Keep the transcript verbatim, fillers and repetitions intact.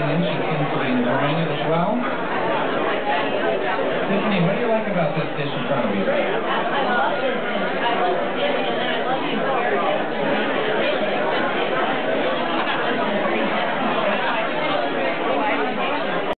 in. She seems to be enjoying it as well. Tiffany, what do you like about this dish in front of you?